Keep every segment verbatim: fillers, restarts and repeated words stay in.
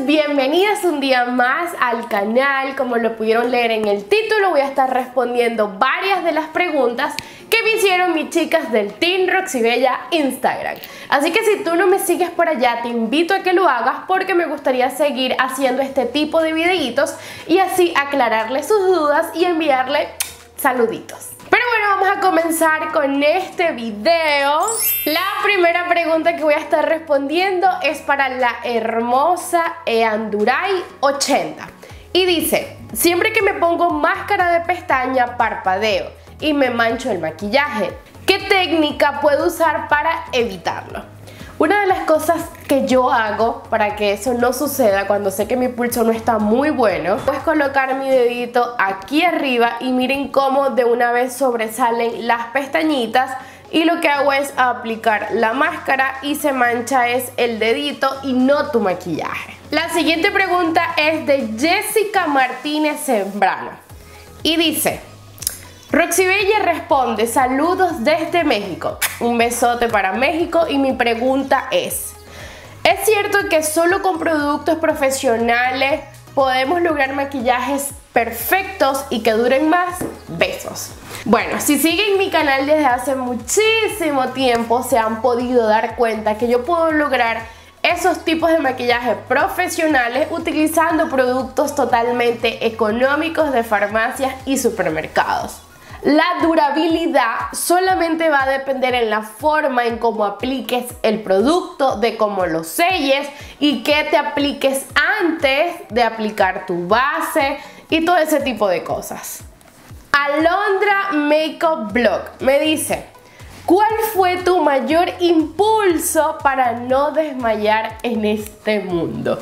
bienvenidas un día más al canal. Como lo pudieron leer en el título, voy a estar respondiendo varias de las preguntas que me hicieron mis chicas del Team Roxybella Instagram. Así que si tú no me sigues por allá, te invito a que lo hagas porque me gustaría seguir haciendo este tipo de videitos y así aclararle sus dudas y enviarle saluditos. Pero bueno, vamos a comenzar con este video. La primera pregunta que voy a estar respondiendo es para la hermosa Eanduray ochenta y dice: siempre que me pongo máscara de pestaña parpadeo y me mancho el maquillaje, ¿qué técnica puedo usar para evitarlo? Una de las cosas que yo hago para que eso no suceda cuando sé que mi pulso no está muy bueno es colocar mi dedito aquí arriba y miren cómo de una vez sobresalen las pestañitas, y lo que hago es aplicar la máscara y se mancha es el dedito y no tu maquillaje. La siguiente pregunta es de Jessica Martínez Sembrano y dice: Roxybella responde, saludos desde México. Un besote para México y mi pregunta es: ¿es cierto que solo con productos profesionales podemos lograr maquillajes perfectos y que duren más? Besos. Bueno, si siguen mi canal desde hace muchísimo tiempo se han podido dar cuenta que yo puedo lograr esos tipos de maquillaje profesionales utilizando productos totalmente económicos de farmacias y supermercados. La durabilidad solamente va a depender en la forma en cómo apliques el producto, de cómo lo selles y que te apliques antes de aplicar tu base y todo ese tipo de cosas. Alondra Makeup Blog me dice: ¿cuál fue tu mayor impulso para no desmayar en este mundo?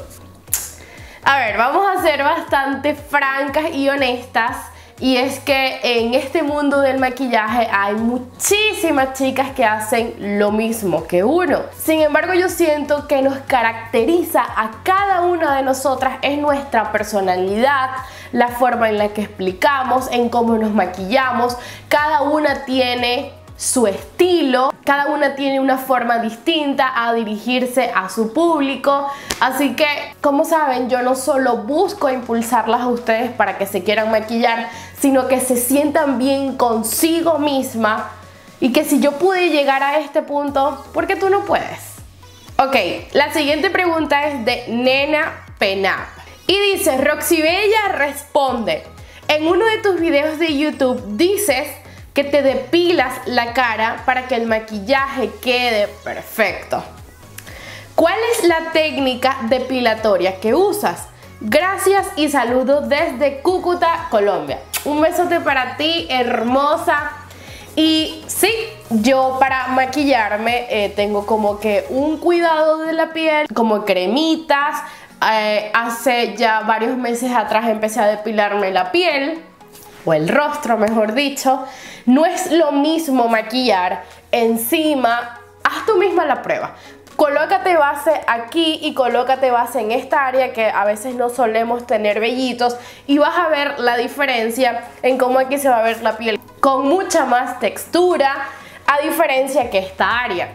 A ver, vamos a ser bastante francas y honestas. Y es que en este mundo del maquillaje hay muchísimas chicas que hacen lo mismo que uno. Sin embargo, yo siento que nos caracteriza a cada una de nosotras es nuestra personalidad, la forma en la que explicamos, en cómo nos maquillamos. Cada una tiene su estilo, cada una tiene una forma distinta a dirigirse a su público. Así que, como saben, yo no solo busco impulsarlas a ustedes para que se quieran maquillar, sino que se sientan bien consigo misma, y que si yo pude llegar a este punto, ¿por qué tú no puedes? Ok, la siguiente pregunta es de Nena Penap y dice: Roxybella responde, en uno de tus videos de YouTube dices que te depilas la cara para que el maquillaje quede perfecto. ¿Cuál es la técnica depilatoria que usas? Gracias y saludos desde Cúcuta, Colombia. Un besote para ti, hermosa. Y sí, yo para maquillarme eh, tengo como que un cuidado de la piel, como cremitas. Eh, hace ya varios meses atrás empecé a depilarme la piel, o el rostro mejor dicho. No es lo mismo maquillar encima. Haz tú misma la prueba. Colócate base aquí y colócate base en esta área que a veces no solemos tener vellitos, y vas a ver la diferencia en cómo aquí se va a ver la piel con mucha más textura, a diferencia que esta área.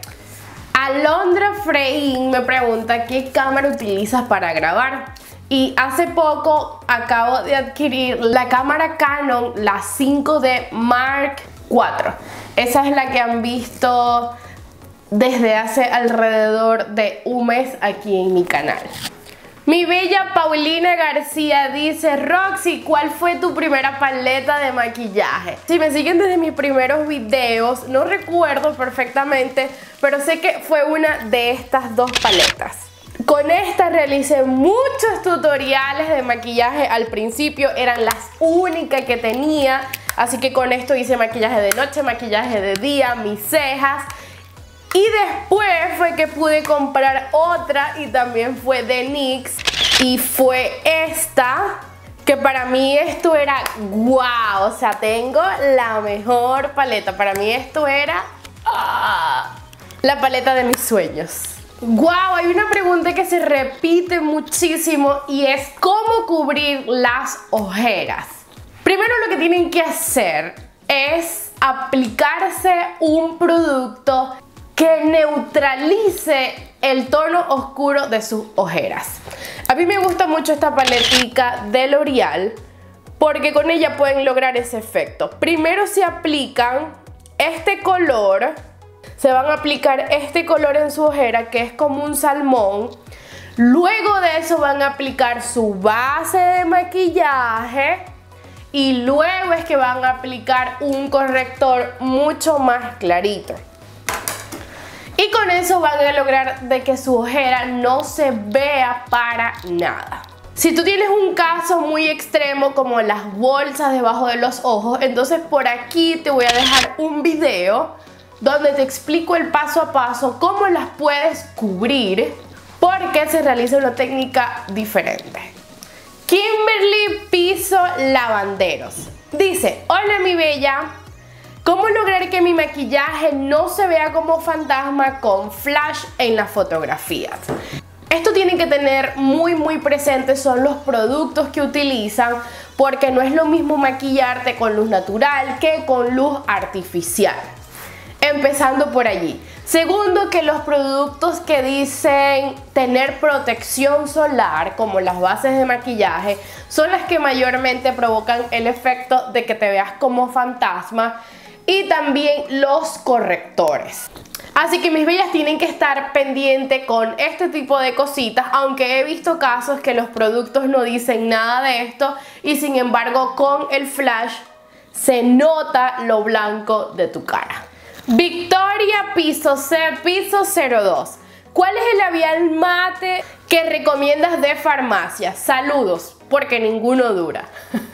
Alondra Frein me pregunta: ¿qué cámara utilizas para grabar? Y hace poco acabo de adquirir la cámara Canon, la cinco D Mark cuatro. Esa es la que han visto desde hace alrededor de un mes aquí en mi canal. Mi bella Paulina García dice: Roxy, ¿cuál fue tu primera paleta de maquillaje? Si me siguen desde mis primeros videos, no recuerdo perfectamente, pero sé que fue una de estas dos paletas. Con esta realicé muchos tutoriales de maquillaje. Al principio eran las únicas que tenía, así que con esto hice maquillaje de noche, maquillaje de día, mis cejas. Y después fue que pude comprar otra, y también fue de N Y X, y fue esta, que para mí esto era wow. O sea, tengo la mejor paleta. Para mí esto era ah, la paleta de mis sueños. Wow, hay una pregunta que se repite muchísimo y es: ¿cómo cubrir las ojeras? Primero, lo que tienen que hacer es aplicarse un producto que neutralice el tono oscuro de sus ojeras. A mí me gusta mucho esta paletica de L'Oreal porque con ella pueden lograr ese efecto. Primero se aplican este color, se van a aplicar este color en su ojera que es como un salmón. Luego de eso van a aplicar su base de maquillaje y luego es que van a aplicar un corrector mucho más clarito. Y con eso van a lograr de que su ojera no se vea para nada. Si tú tienes un caso muy extremo como las bolsas debajo de los ojos, entonces por aquí te voy a dejar un video donde te explico el paso a paso cómo las puedes cubrir porque se realiza una técnica diferente. Kimberly Piso Lavanderos dice: hola mi bella, ¿cómo lograr que mi maquillaje no se vea como fantasma con flash en las fotografías? Esto tienen que tener muy muy presente son los productos que utilizan porque no es lo mismo maquillarte con luz natural que con luz artificial. Empezando por allí. Segundo, que los productos que dicen tener protección solar, como las bases de maquillaje, son las que mayormente provocan el efecto de que te veas como fantasma, y también los correctores. Así que mis bellas tienen que estar pendientes con este tipo de cositas, aunque he visto casos que los productos no dicen nada de esto y sin embargo con el flash se nota lo blanco de tu cara. Victoria Piso C Piso cero dos. ¿Cuál es el labial mate que recomiendas de farmacia? Saludos, porque ninguno dura.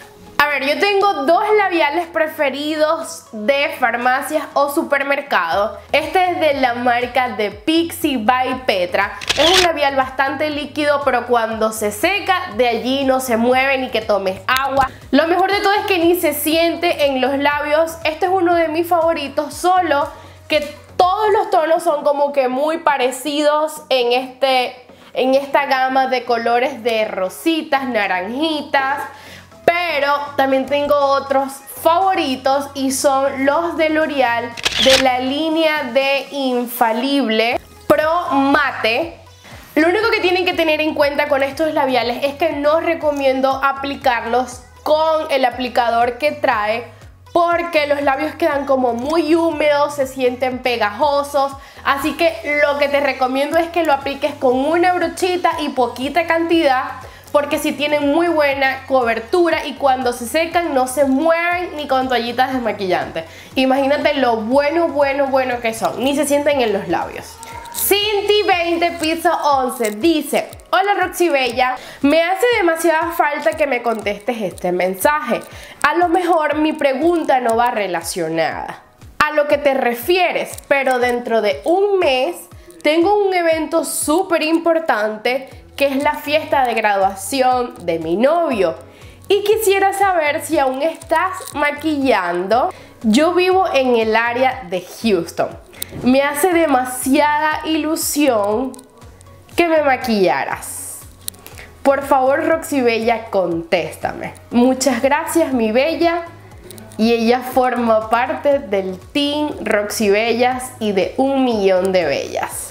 A ver, yo tengo dos labiales preferidos de farmacias o supermercados. Este es de la marca de Pixi by Petra. Es un labial bastante líquido, pero cuando se seca, de allí no se mueve ni que tomes agua. Lo mejor de todo es que ni se siente en los labios. Este es uno de mis favoritos, solo que todos los tonos son como que muy parecidos en, este, en esta gama de colores de rositas, naranjitas. Pero también tengo otros favoritos y son los de L'Oreal de la línea de Infalible Pro Mate. Lo único que tienen que tener en cuenta con estos labiales es que no recomiendo aplicarlos con el aplicador que trae porque los labios quedan como muy húmedos, se sienten pegajosos. Así que lo que te recomiendo es que lo apliques con una brochita y poquita cantidad, porque si tienen muy buena cobertura y cuando se secan no se mueven ni con toallitas desmaquillantes. Imagínate lo bueno, bueno, bueno que son, ni se sienten en los labios. Cinti veinte Piso once dice: hola Roxy Bella, me hace demasiada falta que me contestes este mensaje. A lo mejor mi pregunta no va relacionada a lo que te refieres, pero dentro de un mes tengo un evento súper importante que es la fiesta de graduación de mi novio y quisiera saber si aún estás maquillando. Yo vivo en el área de Houston. Me hace demasiada ilusión que me maquillaras. Por favor, Roxy Bella, contéstame. Muchas gracias, mi bella. Y ella forma parte del team Roxy Bellas y de un millón de bellas.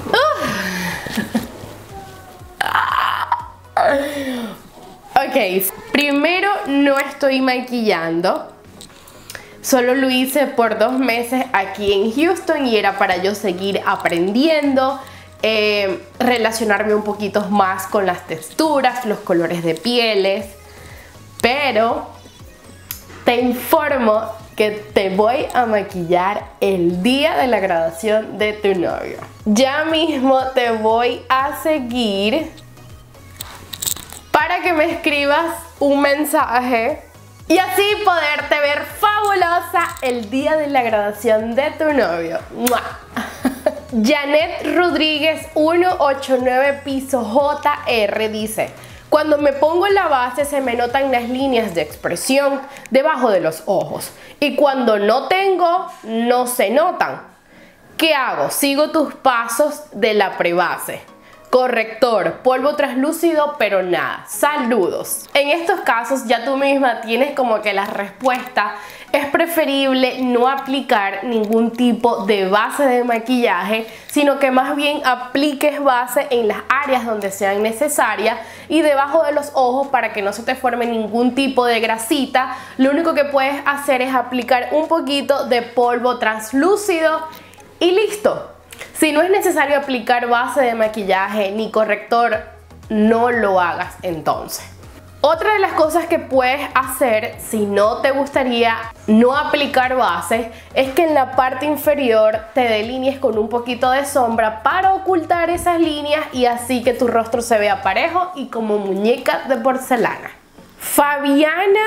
Ok, primero no estoy maquillando. Solo lo hice por dos meses aquí en Houston y era para yo seguir aprendiendo, eh, relacionarme un poquito más con las texturas, los colores de pieles. Pero te informo que te voy a maquillar el día de la graduación de tu novio. Ya mismo te voy a seguir para que me escribas un mensaje y así poderte ver fabulosa el día de la graduación de tu novio. ¡Mua! Janet Rodríguez ciento ochenta y nueve Piso J R dice: cuando me pongo la base se me notan las líneas de expresión debajo de los ojos y cuando no tengo no se notan. ¿Qué hago? Sigo tus pasos de la prebase. Corrector, polvo translúcido, pero nada. Saludos. En estos casos ya tú misma tienes como que la respuesta es preferible no aplicar ningún tipo de base de maquillaje, sino que más bien apliques base en las áreas donde sean necesarias y debajo de los ojos para que no se te forme ningún tipo de grasita. Lo único que puedes hacer es aplicar un poquito de polvo translúcido y listo. Si no es necesario aplicar base de maquillaje ni corrector, no lo hagas entonces. Otra de las cosas que puedes hacer si no te gustaría no aplicar bases es que en la parte inferior te delinees con un poquito de sombra para ocultar esas líneas y así que tu rostro se vea parejo y como muñeca de porcelana. Fabiana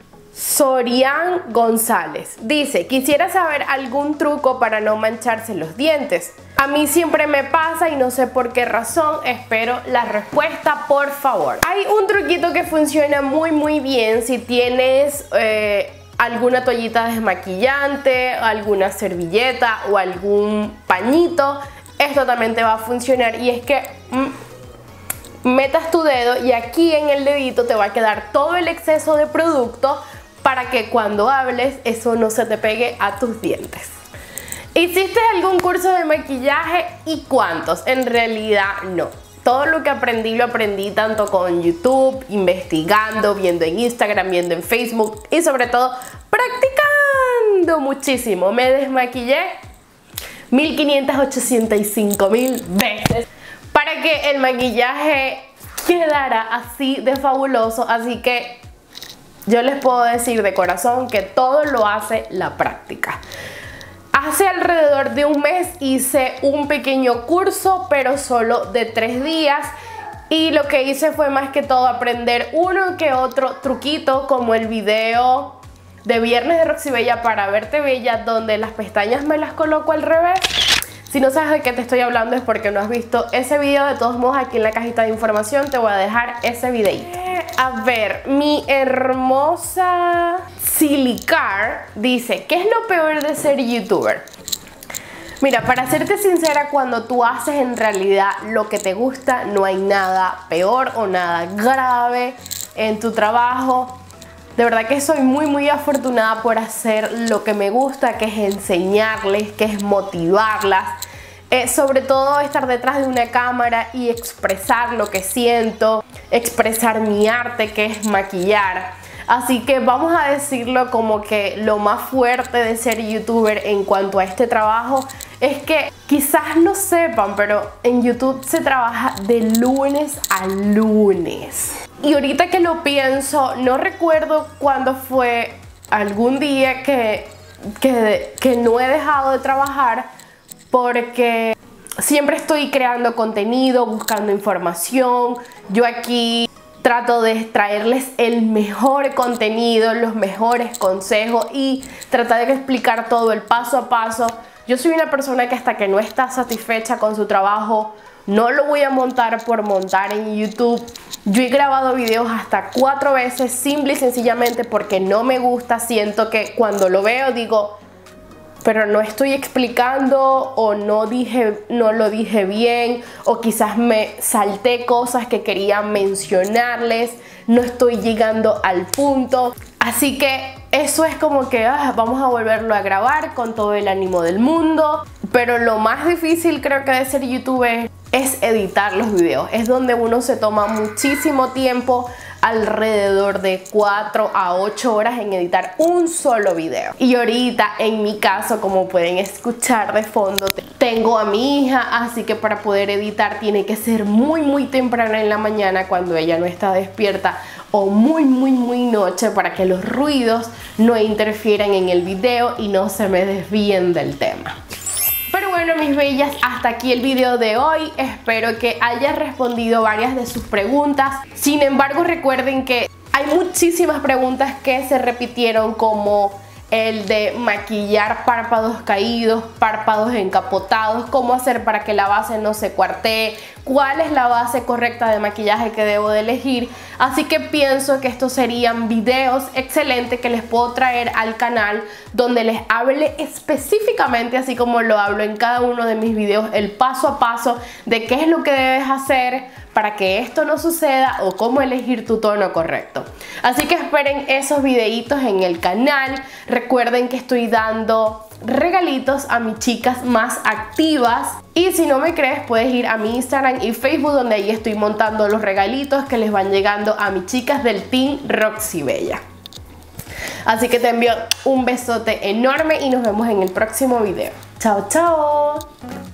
Sorian González dice: quisiera saber algún truco para no mancharse los dientes. A mí siempre me pasa y no sé por qué razón. Espero la respuesta, por favor. Hay un truquito que funciona muy muy bien si tienes eh, alguna toallita desmaquillante, alguna servilleta o algún pañito. Esto también te va a funcionar y es que mm, metas tu dedo y aquí en el dedito te va a quedar todo el exceso de producto para que cuando hables eso no se te pegue a tus dientes. ¿Hiciste algún curso de maquillaje y cuántos? En realidad no. Todo lo que aprendí lo aprendí tanto con YouTube, investigando, viendo en Instagram, viendo en Facebook y sobre todo practicando muchísimo. Me desmaquillé mil quinientas ochenta y cinco mil veces para que el maquillaje quedara así de fabuloso, así que yo les puedo decir de corazón que todo lo hace la práctica. Hace alrededor de un mes hice un pequeño curso, pero solo de tres días. Y lo que hice fue más que todo aprender uno que otro truquito, como el video de Viernes de Roxy Bella para verte bella, donde las pestañas me las coloco al revés. Si no sabes de qué te estoy hablando es porque no has visto ese video. De todos modos, aquí en la cajita de información te voy a dejar ese videito. A ver, mi hermosa Silicar dice: ¿qué es lo peor de ser youtuber? Mira, para serte sincera, cuando tú haces en realidad lo que te gusta, no hay nada peor o nada grave en tu trabajo. De verdad que soy muy muy afortunada por hacer lo que me gusta, que es enseñarles, que es motivarlas. Eh, sobre todo estar detrás de una cámara y expresar lo que siento, expresar mi arte, que es maquillar. Así que vamos a decirlo como que lo más fuerte de ser youtuber en cuanto a este trabajo es que quizás no sepan, pero en YouTube se trabaja de lunes a lunes. Y ahorita que lo pienso, no recuerdo cuándo fue algún día que, que, que no he dejado de trabajar, porque siempre estoy creando contenido, buscando información. Yo aquí trato de traerles el mejor contenido, los mejores consejos y tratar de explicar todo el paso a paso. Yo soy una persona que hasta que no está satisfecha con su trabajo, no lo voy a montar por montar en YouTube. Yo he grabado videos hasta cuatro veces, simple y sencillamente porque no me gusta. Siento que cuando lo veo digo, pero no estoy explicando o no, dije, no lo dije bien, o quizás me salté cosas que quería mencionarles, no estoy llegando al punto. Así que eso es como que ah, vamos a volverlo a grabar con todo el ánimo del mundo. Pero lo más difícil creo que de ser youtuber es editar los videos. Es donde uno se toma muchísimo tiempo, alrededor de cuatro a ocho horas en editar un solo video. Y ahorita en mi caso, como pueden escuchar de fondo, tengo a mi hija, así que para poder editar tiene que ser muy muy temprano en la mañana cuando ella no está despierta, o muy muy muy noche, para que los ruidos no interfieran en el video y no se me desvíen del tema. Pero bueno, mis bellas, hasta aquí el video de hoy. Espero que haya respondido varias de sus preguntas. Sin embargo, recuerden que hay muchísimas preguntas que se repitieron, como el de maquillar párpados caídos, párpados encapotados, cómo hacer para que la base no se cuartee, cuál es la base correcta de maquillaje que debo de elegir. Así que pienso que estos serían videos excelentes que les puedo traer al canal, donde les hable específicamente, así como lo hablo en cada uno de mis videos, el paso a paso de qué es lo que debes hacer para que esto no suceda o cómo elegir tu tono correcto. Así que esperen esos videitos en el canal. Recuerden que estoy dando regalitos a mis chicas más activas, y si no me crees puedes ir a mi Instagram y Facebook, donde ahí estoy montando los regalitos que les van llegando a mis chicas del Team Roxy Bella. Así que te envío un besote enorme y nos vemos en el próximo video. Chao, chao.